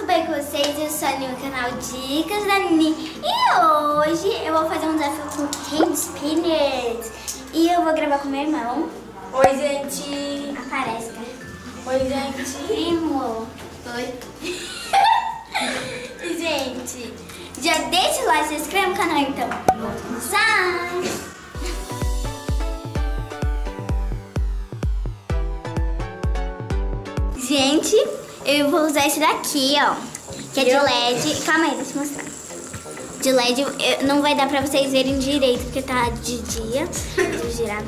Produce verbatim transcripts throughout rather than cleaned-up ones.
bem com vocês? Eu sou a Nini, no canal Dicas da Nini. E hoje eu vou fazer um desafio com hand spinners. E eu vou gravar com meu irmão. Oi, gente. Aparece, cara. Oi, gente. Primo. Oi. E, gente, já deixa o like, se inscreve no canal então. Vamos começar. Gente, eu vou usar esse daqui, ó, que é de L E D. Calma aí, deixa eu mostrar. De L E D eu, não vai dar pra vocês verem direito, porque tá de dia. Deixa eu girar.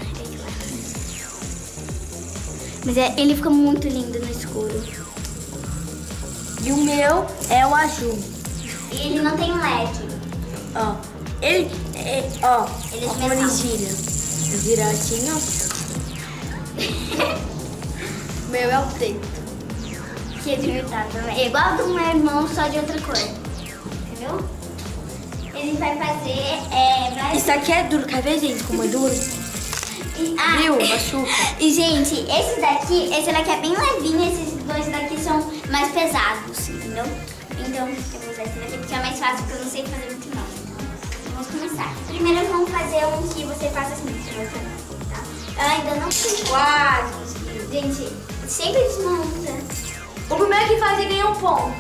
Mas é, ele fica muito lindo no escuro. E o meu é o azul. E ele não tem L E D. Ó, ele, é, ó, Ele é de ó como ele metal. gira. Gira assim, ó. O meu é o preto. Que é de metal também. É igual do meu irmão, só de outra cor. Entendeu? Ele vai fazer. É, vai... Isso aqui é duro, quer ver, gente, como é duro? E, ah, Viu? Machuca. E, gente, esse daqui, esse daqui é bem levinho, esses dois daqui são mais pesados, entendeu? Então, eu vou usar esse daqui porque é mais fácil, porque eu não sei fazer muito não. Então, vamos começar. Primeiro, vamos fazer um que você faça assim, tá? Eu ainda não fiz quase. Gente, sempre desmonta. O primeiro que faz ganha um ponto.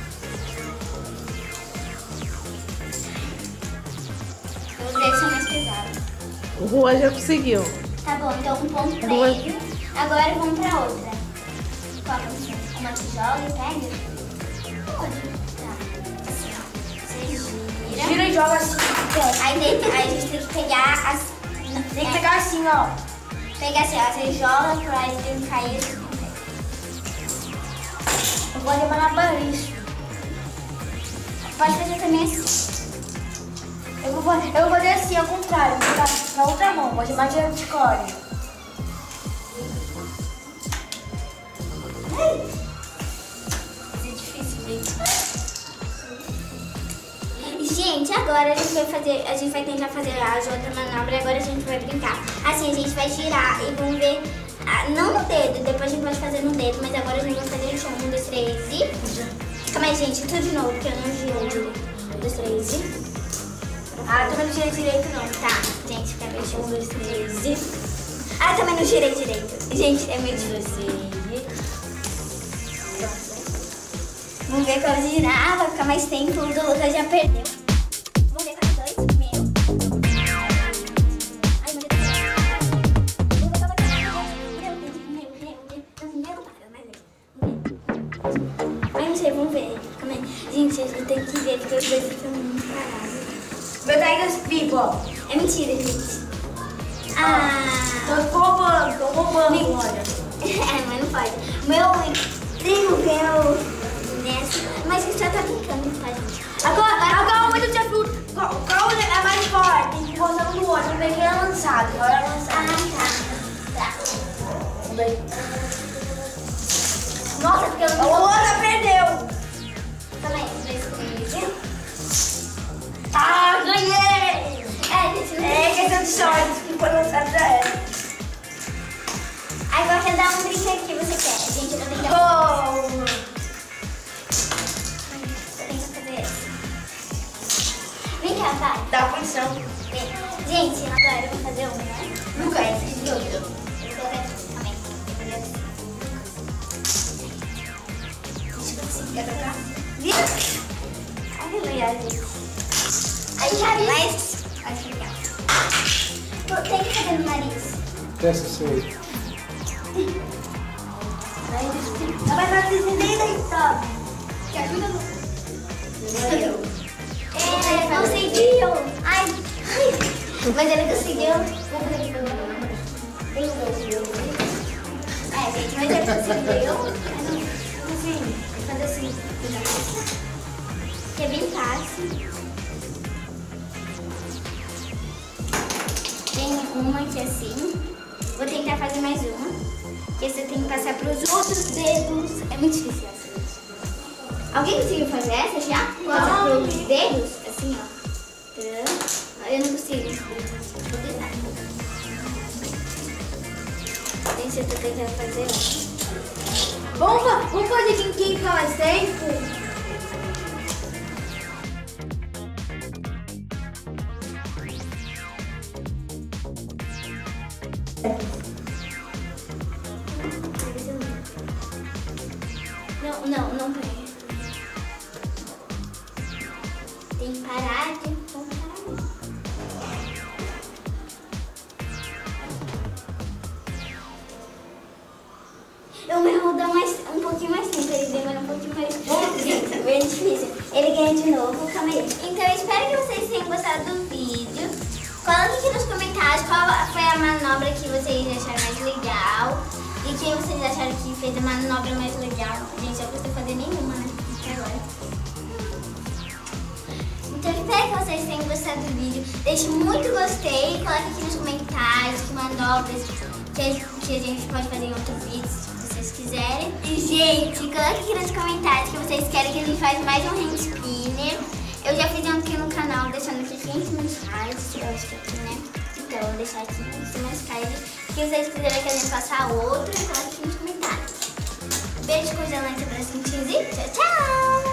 Os dedos são mais pesados. O Juan já conseguiu. Tá bom, então um ponto pra Boa. ele. Agora vamos pra outra. Qual é você? Uma que joga e pega? Pode. Tá. Assim, ó. Você gira. Gira e joga assim. Aí, tem- aí a gente tem que pegar as... Tem que pegar assim, ó. Pegar assim, ó. Você joga pra ele tem que cair assim. Eu vou levar na isso. Pode fazer também assim. Eu vou, eu vou fazer assim, ao contrário. Vou botar na outra mão. Vou chamar de hardcore. Isso é difícil, gente. Gente, agora a gente vai fazer, a gente vai tentar fazer as outras manobras, agora a gente vai brincar. Assim, a gente vai girar e vamos ver, ah, não no dedo, depois a gente pode fazer no dedo, mas agora a gente vai fazer no chão. Um, dois, três e... Calma aí, gente, tudo de novo, porque eu não girei direito. Um, dois, três e... Ah, também não girei direito não. Tá, gente, quer ver? Um, dois, três e... Ah, também não girei direito. Gente, é meio difícil. Vamos ver qual girar, vai ficar mais tempo, o do Lucas já perdeu. Vamos ver qual é dois, meu. Ai, meu Deus. Vamos ver qual é meu, Deus, meu, meu, Deus. Meu, para, mas é. Ai, não sei, vamos ver. Calma aí. Gente, a gente tem que ver, porque os dois ficam muito parados. Meu Tigers Pipo, ó. É mentira, gente. Ah. Tô roubando, tô roubando, olha. É, mas não pode. Meu primo veio nessa. Mas isso já tá brincando, tá, gente? Agora, agora o meu desafio. Qual qual é mais forte? Tem que botar um no outro. Eu peguei a lançada, agora é lançada. Ah, tá. Tá. Vamos ver. Nossa, porque eu A não... outra perdeu. Calma aí, dois, três. Ah, ganhei! É, gente, não É tem... questão de sorte, que foi lançado já era. Agora quer dar um brinquedo que você quer. Gente, eu vou tentar... Oh. Eu tenho que fazer esse. Vem cá, vai. Dá condição. Vem. Gente, agora eu vou fazer um, né? Nunca é. Esse de outro. Eu vou colocar aqui. Calma aí. Eu vou fazer assim. Deixa eu conseguir colocar. Vira. Aleluia, gente. Aí já vi. Mas... Olha que legal. Pô, tem que fazer no nariz. Testa isso aí. Não vai fazer isso nem deitar. Que ajuda no... É, conseguiu. Ai, ai. Mas ele conseguiu. É, gente, mas ele conseguiu. Assim, fazer assim. Que é bem fácil. Tem uma aqui assim. Vou tentar fazer mais uma. Esse eu tenho que passar para os outros dedos. É muito difícil essa. Alguém conseguiu fazer essa já? Passa para os dedos? Assim, ó. Eu não consigo. Vou tentar. Gente, eu tô tentando fazer. Vamos, vamos fazer quem, quem fica mais tempo? Não, não, não pega. Tem que parar, tem que parar. O meu dá mais, um pouquinho mais tempo, ele demora um pouquinho mais tempo, bem difícil. Ele ganha de novo, calma aí. Então eu espero que vocês tenham gostado do vídeo. Coloque aqui nos comentários qual foi a manobra que vocês acharam mais legal. E quem vocês acharam que fez a manobra mais legal. Gente, eu não gostei de fazer nenhuma, né? Até agora. Então eu espero que vocês tenham gostado do vídeo. Deixe muito gostei, coloque aqui nos comentários que manobras que a, que a gente pode fazer em outro vídeo, se vocês quiserem. E gente, coloque aqui nos comentários que vocês querem que a gente faça mais um hand spinner. Eu já fiz um aqui no canal, deixando aqui quinhentos mil cards, eu acho que aqui, né? Então eu vou deixar aqui quinhentos mil cards. Se vocês quiserem que a gente faça outro, coloque aqui nos comentários. Beijo congelante para as quentinhas e tchau, tchau!